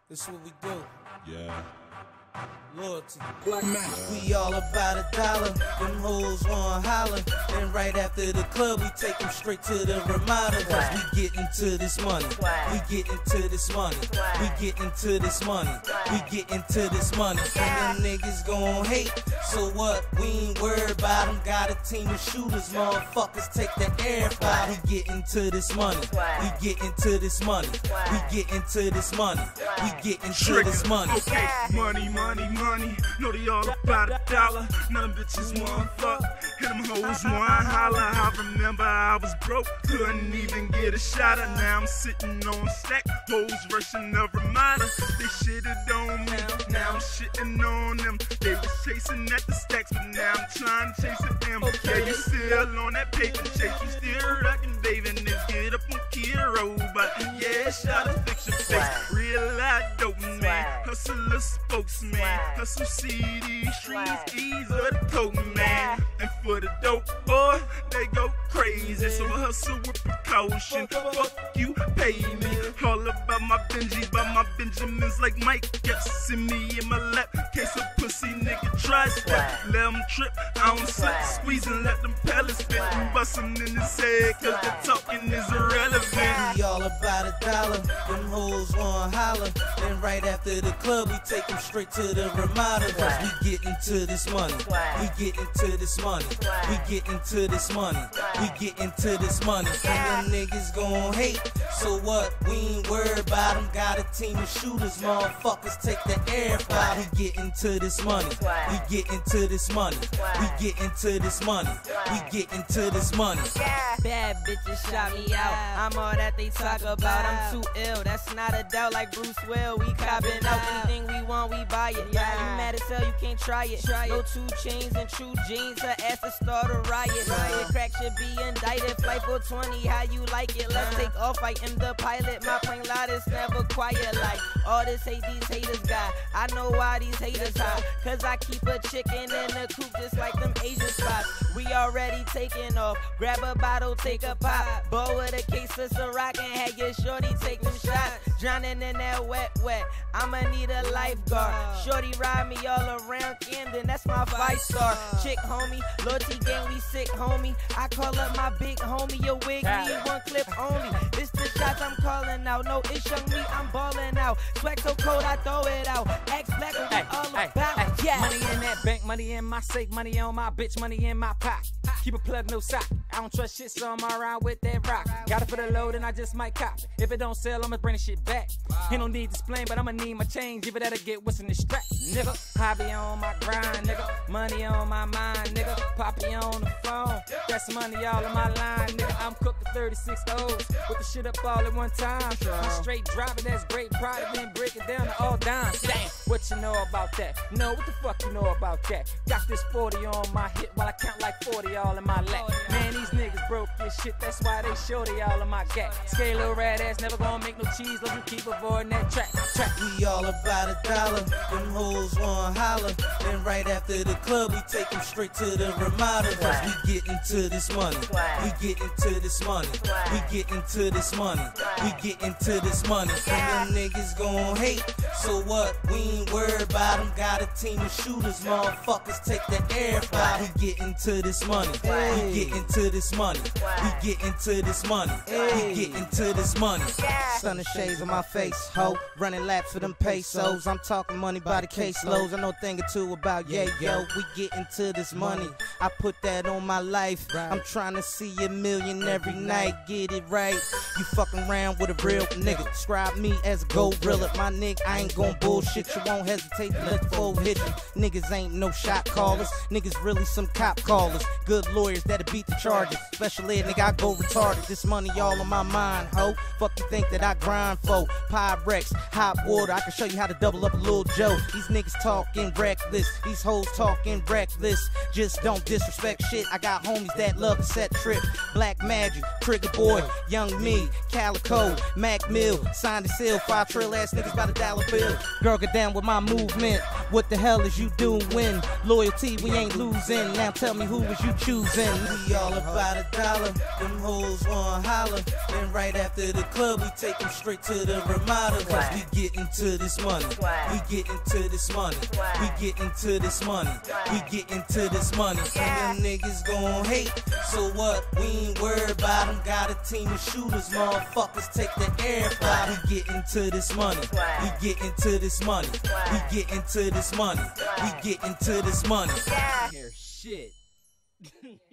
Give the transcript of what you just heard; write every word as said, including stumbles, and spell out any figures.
This is what we do. Yeah. Loyalty. Black Majic. We all about a dollar. Them hoes want holler. And right after the club, we take them straight to the Ramada. Cause we get into this money. We get into this money. We get into this money. We get into this money. And them niggas gon' hate. So what? We ain't worried about them. Got a team of shooters. Motherfuckers take the air fire. We get into this money. We get into this money. We get into this money. We get into this money. Okay, money, money, money. Know they all about a dollar. None of them bitches want fuck. And them hoes want holler. I remember I was broke, couldn't even get a shot. Now I'm sitting on stack. Hoes rushing the Ramada. They shitted on me. Now I'm shitting on them. They was chasing at the stacks, but now I'm trying to chase at them. Yeah, you still on that paper chase. You still rockin', baby. Niggas get up on Kid Road. But yeah, shot a fix your face. Real life dope man. Hustler spokesman. Hustle C D streets, ease of the coat man. And for the dope boy, they go crazy. So I hustle with precaution. Fuck you, pay me. All about my Benjis, by my Benjamins like Mike. Yes, see me in my lap. Case a pussy nigga try step. Let him trip, I don't sit. Squeeze and let them pellets spit. And bust him in his head, cause the talking is irrelevant. We all about a dollar. Them hoes want holler. Then right after the club, we take them straight to the Ramada. Cause we get into this money. We get into this money. We get into this money. We get into this money. And them niggas gon' hate. So what? We ain't worried about them. Got a team of shooters. Motherfuckers take the air fire. We get into this money. We get into this money. We get into this money. We get into this money. Bad bitches shot me out. I'm all that they talk about. I'm too ill. That's not a doubt. Like Bruce Will, we copping out. Anything we want, we buy it. You mad as hell, you can't try it. No two chains and true jeans. Her ass to start a riot. Riot crack should be indicted. Flight four twenty, how you like it? Let's take off. I am the pilot. My plane lot is never quiet. Like all this hate these haters got. I know why these haters hot. Cause I keep a chicken in the coop just like them Asian spots. We already taking off. Grab a bottle, take a pop. Bowl with a case of Ciroc and have your shorty take them shots. Drowning in that wet, wet. I'ma need a lifeguard. Shorty ride me all around Camden. That's my five star. Chick homie, loyalty gang, we sick homie. I call up my big homie. Your wig need one clip only. This the shots I'm calling out. No, it's young me, I'm balling out. Swag so cold, I throw it out. X black, what we all about. Yeah. Money in that bank, money in my safe, money on my bitch, money in my pocket. Keep a plug, no sock. I don't trust shit, so I'm around with that rock. Got it for the load and I just might cop it. If it don't sell, I'ma bring the shit back. Ain't no need to explain, but I'ma need my change. If it that'll get what's in the strap, nigga. Hobby on my grind, nigga. Money on my mind, nigga. Poppy on the phone. That's money all in my line, nigga. I'm cooking thirty-six O's with the shit up all at one time. I'm straight driving, that's great product. Then break it down to all dimes. Damn, what you know about that? No, what the fuck you know about that? Got this forty on my hip while I count like forty all in my lap. Man, these niggas broke this shit, that's why they shorty all in my gap. Scale little rat ass, never gonna make no cheese, let me keep avoiding that track. track. We all about a dollar. Them hoes want holler. Then right after the club, we take them straight to the Ramada. Cause we get into this money. We get into this money. We get into this money. We get into this money. And them niggas gon' hate. So what? We ain't worried about them. Got a team of shooters. Motherfuckers take the air fire. We get into this money. We get into this money. We get into this money. We get into this money. Sun and shades on my face, ho. Running laps for them pesos. I'm talking money by the caseloads. I know a thing or two about yeah, yo. We get into this money. I put that on my life. I'm trying to see a million every night. Get it right. You fucking around with a real nigga. Describe me as a gorilla. My nigga, I ain't gon' bullshit. You won't hesitate to let the fool hit you. Niggas ain't no shot callers. Niggas really some cop callers. Good lawyers that'll beat the charges. Special ed, nigga, I go retarded. This money all on my mind, ho. Fuck you think that I grind for? Pyrex, hot water. I can show you how to double up a little Joe. These niggas talking reckless. These hoes talking reckless. Just don't disrespect shit. I got homies that love to set trip. Black Majic, Trigga Boy, Young Me, Calico, Mac Mill, signed and sealed, five trail ass niggas by the dollar bill. Girl, get down with my movement. What the hell is you doing? Loyalty, we ain't losing. Now tell me who was you choosing? We all about a dollar. Them hoes wanna holler. Then right after the club, we take them straight to the Ramada. Cause we get into this money. We get into this money. We get into this money. We get into this money. And them niggas gon' hate. So what? We ain't worried about them. Got a team of shooters. Motherfuckers take the air fly. We get into this money. We get into this money. We get into this money. We get into this money. Shit.